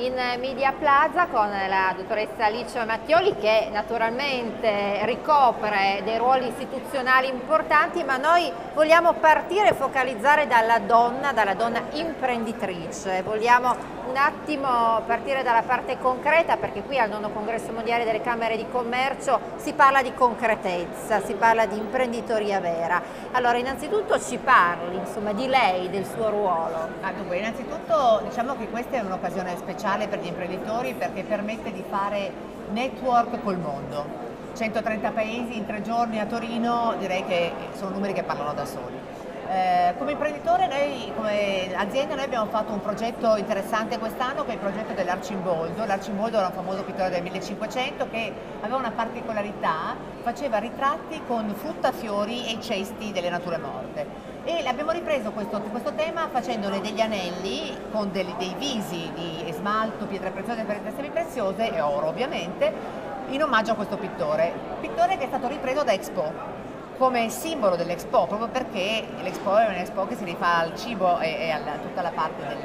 in Media Plaza con la dottoressa Alice Mattioli, che naturalmente ricopre dei ruoli istituzionali importanti, ma noi vogliamo partire e focalizzare dalla donna imprenditrice. Vogliamo un attimo partire dalla parte concreta, perché qui al nono congresso mondiale delle Camere di Commercio si parla di concretezza, si parla di imprenditoria vera. Allora, innanzitutto ci parli, insomma, di lei, del suo ruolo. Dunque, innanzitutto diciamo che questa è un'occasione speciale per gli imprenditori perché permette di fare network col mondo. 130 paesi in 3 giorni a Torino, direi che sono numeri che parlano da soli. Come imprenditore, noi come azienda, noi abbiamo fatto un progetto interessante quest'anno, che è il progetto dell'Arcimboldo. L'Arcimboldo era un famoso pittore del 1500 che aveva una particolarità: faceva ritratti con frutta, fiori e cesti delle nature morte. E abbiamo ripreso questo tema facendone degli anelli con dei visi di smalto, pietre preziose, semipreziose e oro ovviamente, in omaggio a questo pittore che è stato ripreso da Expo come simbolo dell'Expo, proprio perché l'Expo è un'Expo che si rifà al cibo e a tutta la parte del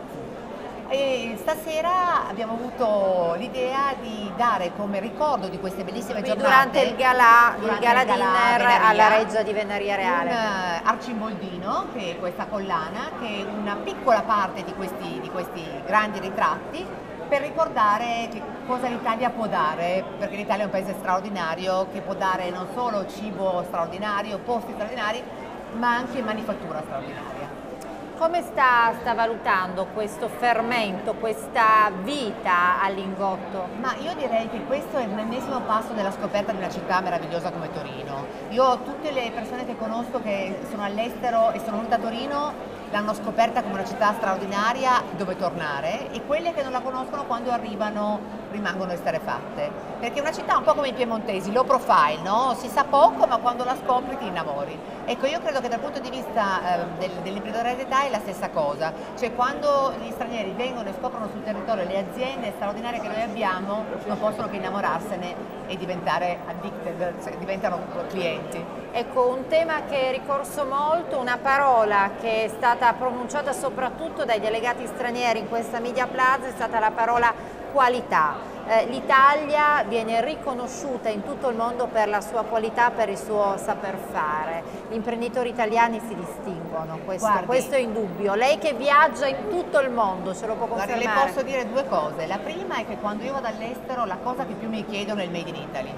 e stasera abbiamo avuto l'idea di dare come ricordo di queste bellissime giornate, durante il gala dinner alla Reggia di Venaria Reale, un arcimboldino, che è questa collana, che è una piccola parte di questi grandi ritratti, per ricordare che cosa l'Italia può dare, perché l'Italia è un paese straordinario che può dare non solo cibo straordinario, posti straordinari, ma anche manifattura straordinaria. Come sta valutando questo fermento, questa vita al Lingotto? Ma io direi che questo è l'ennesimo passo della scoperta di una città meravigliosa come Torino. Io tutte le persone che conosco che sono all'estero e sono venute a Torino l'hanno scoperta come una città straordinaria dove tornare, e quelle che non la conoscono quando arrivano rimangono esterrefatte, perché è una città un po' come i piemontesi, low profile, no? Si sa poco, ma quando la scopri ti innamori. Ecco, io credo che dal punto di vista dell'imprenditorialità è la stessa cosa, cioè quando gli stranieri vengono e scoprono sul territorio le aziende straordinarie che noi abbiamo, non possono che innamorarsene e diventare addicted, cioè diventano clienti. Ecco, un tema che è ricorso molto, una parola che è stata pronunciata soprattutto dai delegati stranieri in questa Media Plaza, è stata la parola qualità. L'Italia viene riconosciuta in tutto il mondo per la sua qualità, per il suo saper fare. Gli imprenditori italiani si distinguono, questo è indubbio. Lei che viaggia in tutto il mondo, ce lo può confermare? Guardi, le posso dire due cose. La prima è che quando io vado all'estero la cosa che più mi chiedono è il Made in Italy.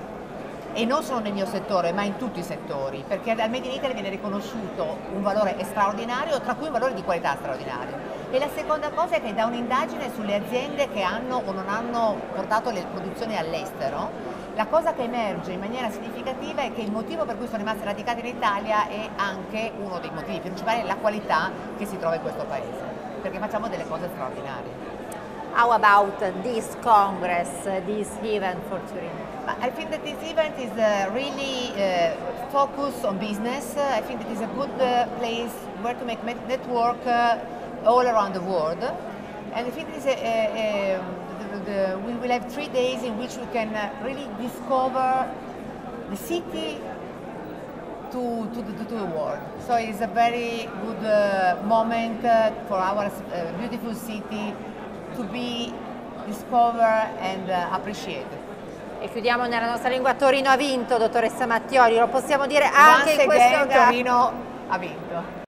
E non solo nel mio settore, ma in tutti i settori, perché dal Made in Italy viene riconosciuto un valore straordinario, tra cui un valore di qualità straordinario. E la seconda cosa è che da un'indagine sulle aziende che hanno o non hanno portato le produzioni all'estero, la cosa che emerge in maniera significativa è che il motivo per cui sono rimasti radicati in Italia è anche uno dei motivi principali, la qualità che si trova in questo paese, perché facciamo delle cose straordinarie. How about this Congress, this event for Turin? I think that this event is really focused on business. I think it is a good place where to make network all around the world. And I think it is we will have 3 days in which we can really discover the city to the world. So it's a very good moment for our beautiful city to be discovered and appreciated. E chiudiamo nella nostra lingua: Torino ha vinto, dottoressa Mattioli, lo possiamo dire anche in questo caso. Torino ha vinto.